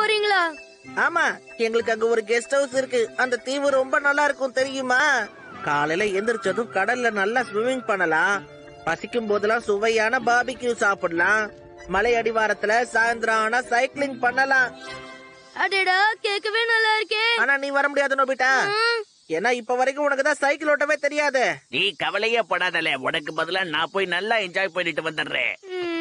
போறீங்களா? ஆமா, எங்களுக்கு அங்க ஒரு கெஸ்ட் ஹவுஸ் இருக்கு. அந்த தீவு ரொம்ப நல்லா இருக்கும் தெரியுமா? காலையில எந்திரிச்சதும் கடல்ல நல்லா ஸ்விம்மிங் பண்ணலாம். பசிக்கும் போதெல்லாம் சுவையான பார்பிக்யூ சாப்பிடலாம். மலை அடிவாரத்துல சாயந்தரம் ஆனா சைக்கிளிங் பண்ணலாம். அடடா, கேட்கவே நல்லா இருக்கே. ஆனா நீ வர முடியாது நோபிட்டா. ஏன்னா இப்ப வரைக்கும் உனக்கு தான் சைக்கிள் ஓட்டவே தெரியாது. நீ கவலையே படாதல, உனக்கு பதிலா நான் போய் நல்லா என்ஜாய் பண்ணிட்டு வந்துடுறேன்.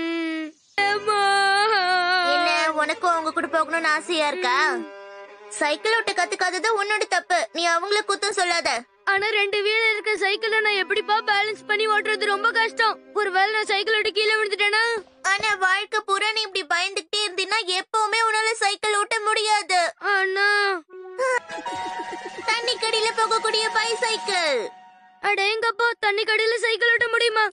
என்ன, உனக்கும் அவங்க கூட போகணும்னு ஆசையா இருக்கா? சைக்கிள் ஓட்ட கத்துக்காதது உன்னோட தப்பு. நீ அவங்கள குத்தம் சொல்லாத. ஆனா 2 வீல் இருக்க சைக்கிள நான் எப்படிப்பா பேலன்ஸ் பண்ணி ஓட்டுறது? ரொம்ப கஷ்டம். ஒருவேளை நான் சைக்கிள் ஓட்டி கீழே விழுந்துட்டேனா? ஆனா வாழ்க்கை பூரா நீ இப்படி பயந்துகிட்டே இருந்தீன்னா எப்பவுமே உன்னால சைக்கிள் ஓட்ட முடியாது. அண்ணா, தண்ணி கடியில போகக்கூடிய பைசைக்கிள். அடேங்கப்பா, தண்ணி கடியில சைக்கிள் ஓட்ட முடியுமா?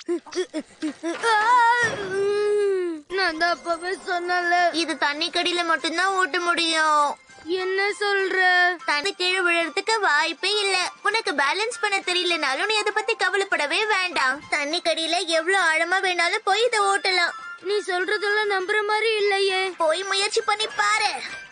நான் தான் அப்பவே சொன்னல, இது தண்ணி கடியில மட்டும்தான் ஓட்ட முடியும். என்ன சொல்ற? தண்ணி கீழே விழுறதுக்கு வாய்ப்பே இல்ல. உனக்கு பேலன்ஸ் பண்ண தெரியலனாலும் நீ அதை பத்தி கவலைப்படவே வேண்டாம். தண்ணி கடியில எவ்வளவு ஆழமா வேணாலும் போய் இதை ஓட்டலாம். நீ சொல்றதெல்லாம் நம்புற மாதிரி இல்லையே. போய் முயற்சி பண்ணி பாரு.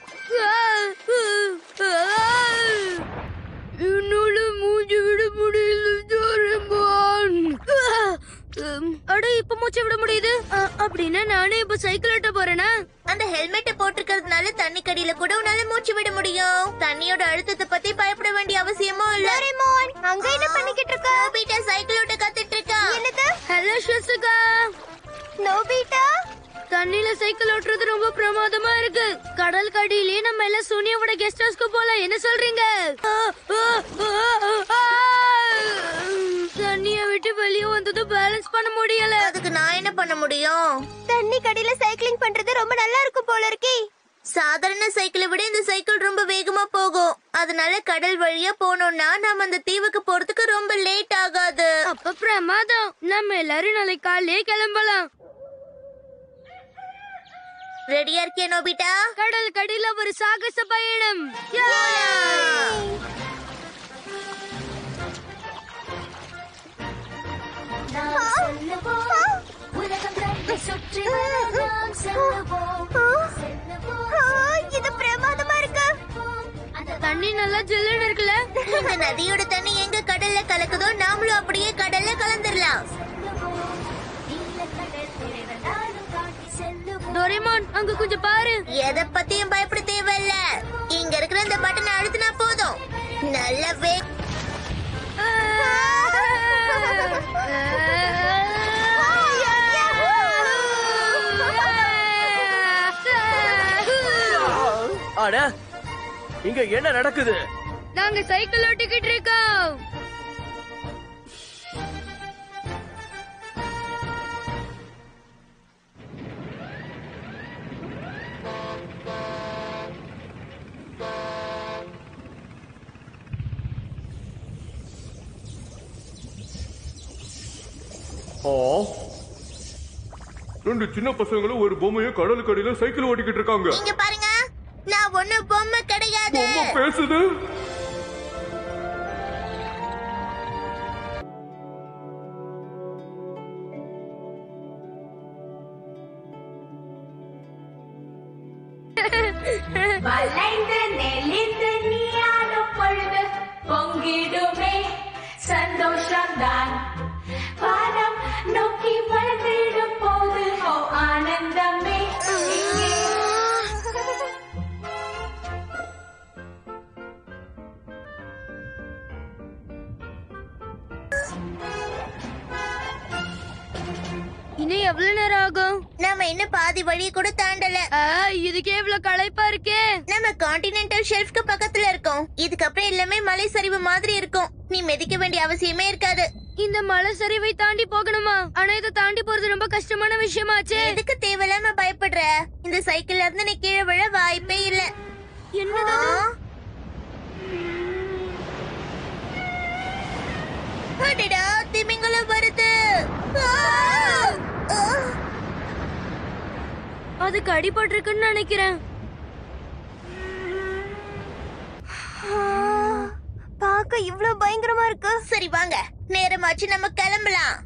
என்னோட மூச்சு விட முடியல ஜோரமான். அட, இப்ப மூச்சு விட முடியுது. அப்படின்னா நானே இப்ப சைக்கிள் ஓட்ட போறேனா? அந்த ஹெல்மெட்டை போட்டிருக்கிறதுனால தண்ணி கடியில கூட உன்னால மூச்சு விட முடியும். தண்ணியோட அழுத்தத்தை பத்தி பயப்பட வேண்டிய அவசியமும் இல்ல. அங்க என்ன பண்ணிக்கிட்டு இருக்க? நோபிட்டா சைக்கிள் ஓட்ட கத்துட்டு இருக்கா. என்னது? Hello Shizuka. நோபிட்டா, தண்ணில சைக்கிள் ஓட்டுறது ரொம்ப பிரமாதமா இருக்கு. கடல் கடியிலே நம்ம எல்லாம் சோனியாவோட கெஸ்ட் ஹவுஸ்க்கு போலாம். என்ன சொல்றீங்க? தண்ணிய விட்டு வெளியே வந்ததும் பேலன்ஸ் பண்ண முடியல. அதுக்கு நான் என்ன பண்ண முடியும்? தண்ணி கடியில சைக்கிளிங் பண்றது ரொம்ப நல்லா இருக்கும் போல இருக்கே. சாதாரண சைக்கிளை விட இந்த சைக்கிள் ரொம்ப வேகமா போகும். அதனால கடல் வழியா போனோம்னா நாம அந்த தீவுக்கு போறதுக்கு ரொம்ப லேட் ஆகாது. அப்ப பிரமாதம். நம்ம எல்லாரும் நாளைக்கு காலையே கிளம்பலாம். ரெடியா இருக்கியா நோபிட்டா? கடல் கடியில ஒரு சாகச பயணம். இது பிரமாதமா இருக்கு. தண்ணி நல்லா ஜில்லுன்னு இருக்குல்ல? இந்த நதியோட தண்ணி எங்க கடல்ல கலக்குதோ நாமளும் அப்படியே கடல்ல கலந்துடலாம். டோரேமான், அங்க கொஞ்சம் பாரு. எதை பத்தியும் பயப்பட தேவையில்ல. இங்க இருக்கிற இந்த பட்டனை அழுத்தினா போதும். நல்லவே அட, இங்க என்ன நடக்குது? நாங்க சைக்கிள் ஓட்டிக்கிட்டு இருக்கோம். ரெண்டு சின்ன பசங்களும் ஒரு பொம்மையும் கடலுக்கு அடியில சைக்கிள் ஓட்டிக்கிட்டு இருக்காங்க. இங்க பாருங்க, நான் ஒண்ணு பொம்மை கிடையாது. பொம்மை பேசுது. வளைந்து நெளிந்து நீயாடும் பொழுது பொங்கிடுமே சந்தோஷம்தான். வானம் நோக்கி வளர்ந்திடும் போது ஓ ஆனந்தமே. இன்னும் எவ்வளவு நேரம் ஆகும்? நாம இன்னும் பாதி வழி கூட தாண்டல. இதுக்கே இவ்வளவு களைப்பா இருக்கே. நம்ம கான்டினென்டல் ஷெல்ஃப்க்கு பக்கத்துல இருக்கோம். இதுக்கப்புறம் எல்லாமே மலை சரிவு மாதிரி இருக்கும். நீ மிதிக்க வேண்டிய அவசியமே இருக்காது. இந்த மலை சரிவை தாண்டி போகணுமா? ஆனா இதை தாண்டி போறது ரொம்ப கஷ்டமான விஷயமாச்சே. எதுக்கு தேவையில்லாம பயப்படுற? இந்த சைக்கிள்ல இருந்து நீ கீழே விழ வாய்ப்பே இல்ல. என்னதான்? அடடா, திமிங்கலம் வருது. அதுக்கு அடிபட்டிருக்குன்னு நினைக்கிறேன். பாக்க இவ்வளவு பயங்கரமா இருக்கு. சரி வாங்க, நேரமாச்சு, நம்ம கிளம்பலாம்.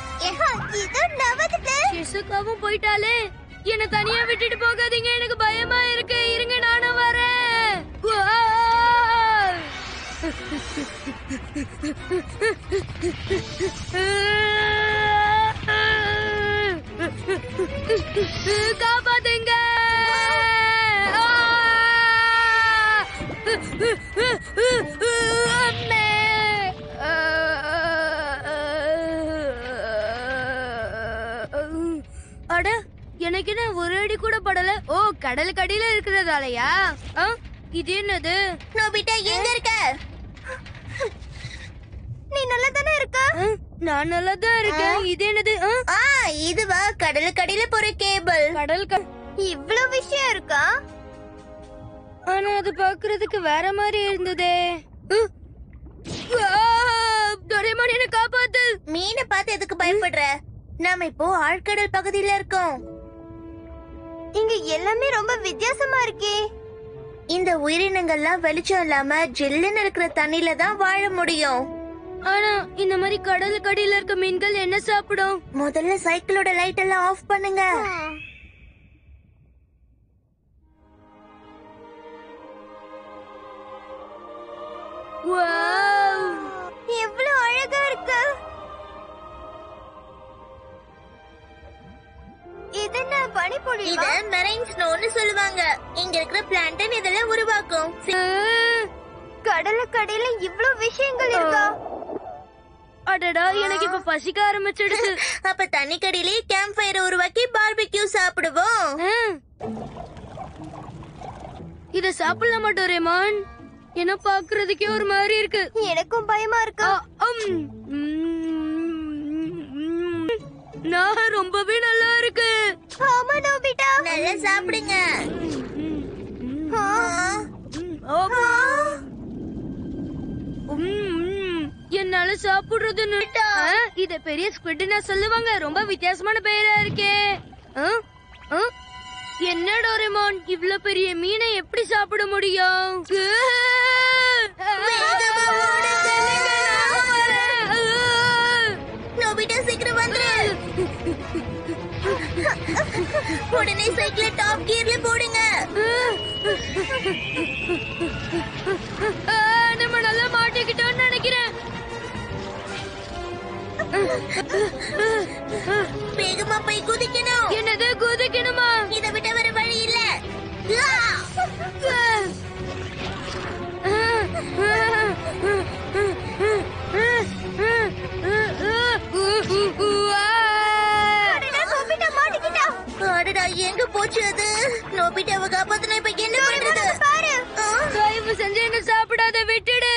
ஷிசுகாவும் போயிட்டாலே. என்ன தனியா விட்டுட்டு போகாதீங்க, எனக்கு பயமா காப்பாத்துங்க. அம்மே. அட, எனக்கு என்ன ஒரு அடி கூட படல. ஓ, கடலுக்கு அடியில இருக்கிறதாலயா? இது என்னது? நோபிட்டா எங்க இருக்க? நீ நல்லா தானே இருக்க? நான் நல்லா தான் இருக்கேன். இது என்னது? இதுவா கடலுக்கு அடியில போற கேபிள். கடல் இவ்வளவு விஷயம் இருக்கா? ஆனா அது பாக்குறதுக்கு வேற மாதிரி இருந்ததே. டோரேமான், என்ன காப்பாத்து. மீனை பார்த்து எதுக்கு பயப்படுற? நாம இப்போ ஆழ்கடல் பகுதியில இருக்கோம். இங்க எல்லாமே ரொம்ப வித்தியாசமா இருக்கே. இந்த உயிரினங்கள்லாம் வெளிச்சம் இல்லாம ஜில்லுன்னு இருக்கிற தண்ணில தான் வாழ முடியும். ஆனா இந்த மாதிரி கடலுக்கு அடியில இருக்க மீன்கள் என்ன சாப்பிடும்? முதல்ல சைக்கிளோட லைட் எல்லாம் ஆஃப் பண்ணுங்க. வாவ், எவ்வளவு அழகா இருக்கு. இது என்ன பனிப்பொழி? இத மெரைன் ஸ்னோன்னு சொல்லுவாங்க. இங்க இருக்கிற பிளான்டன் இதெல்லாம் உருவாக்கும். கடலுக்கு அடியில இவ்வளவு விஷயங்கள் இருக்கா? அடடா, எனக்கு இப்ப பசிக்க ஆரம்பிச்சிடுச்சு. அப்ப தண்ணிக்கடியிலே கேம்ப் ஃபயர் உருவாக்கி பார்பிக்யூ சாப்பிடுவோம். இத சாப்பிடலாமா டோரேமான்? என்ன பாக்குறதுக்கே ஒரு மாதிரி இருக்கு. எனக்கும் பயமா இருக்கு. நான் ரொம்பவே நல்லா இருக்கு. ஆமா நோபிட்டா, நல்லா சாப்பிடுங்க. என்னால சாப்பிடுறது இத பெரிய ஸ்குவிட்னா சொல்லுவாங்க. ரொம்ப வித்தியாசமான பெயரா இருக்கே. என்ன டோரேமான், இவ்ளோ பெரிய மீனை எப்படி சாப்பிட முடியும்? நோபிட்டா சீக்கிரம் வந்துரு. உடனே சைக்கிள டாப் கியர்ல போடுங்க. நம்ம நல்லா மாட்டிக்கிட்டோம்னு நினைக்கிறேன். வேகமா போய் குதிக்கணும். என்னது, குதிக்கணுமா? இதை விட வேற வழி இல்ல. அடடா, எங்க போச்சு அது? நோபிட்டாவை காப்பாத்தின இப்ப என்ன பண்றது? பாரு, தயவு செஞ்சு என்ன சாப்பிடாத, விட்டுடு.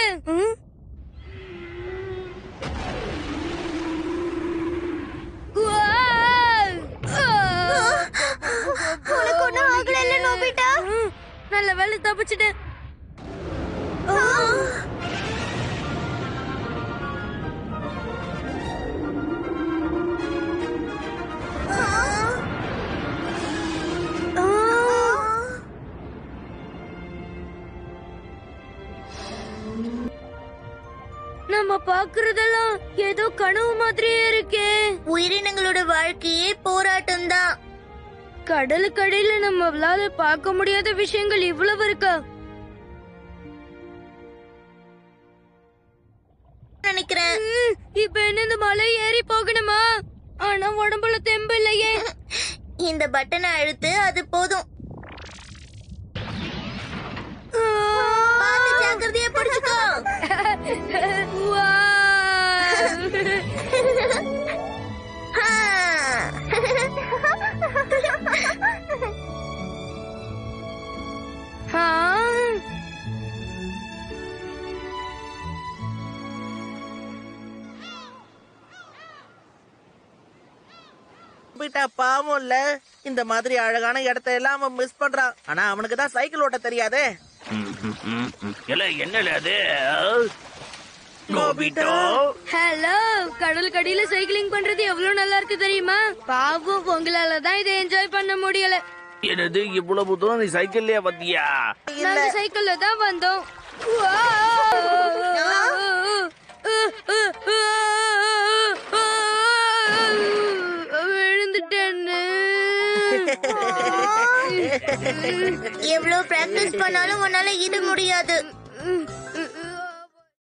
உனக்கு ஒண்ணும் ஆகல இல்ல நோபிட்டா? நல்ல வேலை, தப்பிச்சிட்டேன். நம்ம பாக்குறதெல்லாம் ஏதோ கனவு மாதிரியே இருக்கே. உயிரினங்களோட வாழ்க்கையே போராட்டம் தான். கடலுக்கடியில நம்மளால பார்க்க முடியாத விஷயங்கள் இவ்வளவு இருக்கா? நினைக்கிறேன். இப்ப என்ன இந்த மலை ஏறி போகணுமா? ஆனா உடம்புல தெம்பு இல்லையே. இந்த பட்டனை அழுத்து, அது போதும். ஜாக்கிரதையா பிடிச்சுக்கோ. பாவம் இல்ல, இந்த மாதிரி அழகான இடத்தை எல்லாம் அவன் மிஸ் பண்றான். ஆனா அவனுக்கு தான் சைக்கிள் ஓட்ட தெரியாதே. என்னல அது? Nobita, hello. கடலுக்கு அடியில சைக்கிளிங் பண்றது எவ்வளவு நல்லா இருக்கு தெரியுமா? பாவம், உங்களால தான் இதை என்ஜாய் பண்ண முடியல. என்னது, இவ்வளவு தூரம் நீ சைக்கிள்லயே வந்தியா? நாங்க சைக்கிள்ல தான் வந்தோம். விழுந்துட்டேன்னு. எவ்வளவு பிராக்டிஸ் பண்ணாலும் உன்னால இது முடியாது.